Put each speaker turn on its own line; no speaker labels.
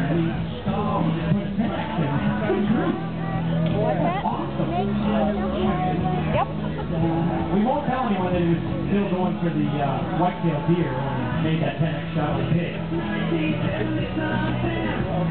Yep.
We won't tell anyone that he was still going for the whitetail deer when he made that 10x shot on the pig.